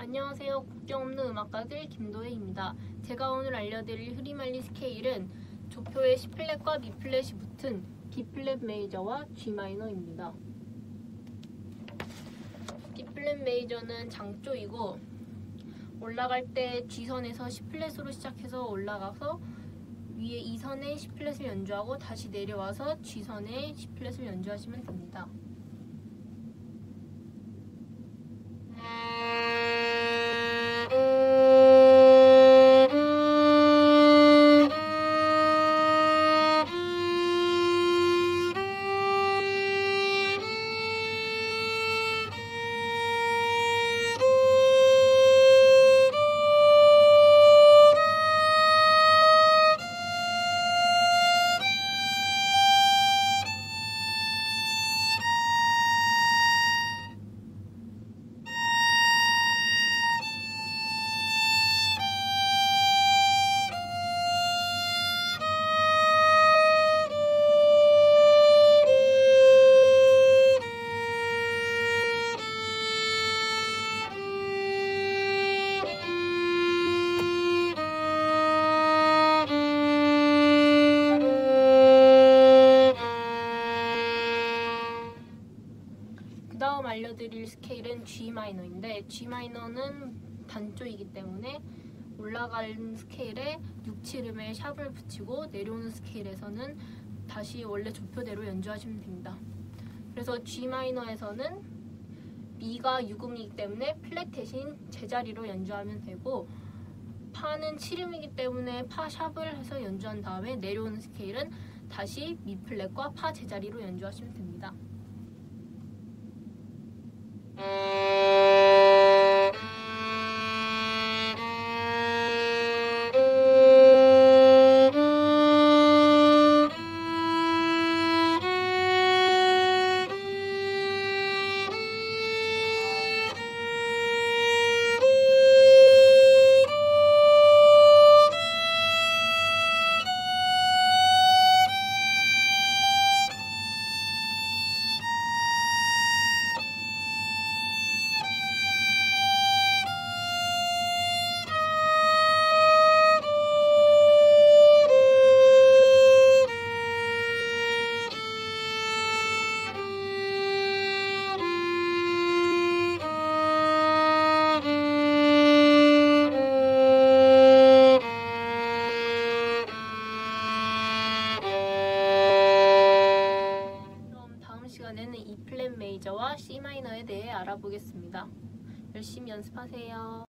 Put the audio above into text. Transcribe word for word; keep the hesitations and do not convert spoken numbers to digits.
안녕하세요. 국경 없는 음악가들 김도혜입니다. 제가 오늘 알려드릴 흐리말리 스케일은 조표에 C 플랫과 미 플랫이 붙은 B 플랫 메이저와 G 마이너입니다. B 플랫 메이저는 장조이고 올라갈 때 G선에서 C 플랫으로 시작해서 올라가서 위에 이 선에 C 플랫을 연주하고 다시 내려와서 G선에 C 플랫을 연주하시면 됩니다. 그 다음 알려드릴 스케일은 G 마이너인데 G 마이너는 단조이기 때문에 올라가는 스케일에 육, 칠음에 샵을 붙이고 내려오는 스케일에서는 다시 원래 조표대로 연주하시면 됩니다. 그래서 G 마이너에서는 미가 육음이기 때문에 플랫 대신 제자리로 연주하면 되고 파는 칠음이기 때문에 파 샵을 해서 연주한 다음에 내려오는 스케일은 다시 미 플랫과 파 제자리로 연주하시면 됩니다. 시간에는 E 플랫 메이저와 C 마이너에 대해 알아보겠습니다. 열심히 연습하세요.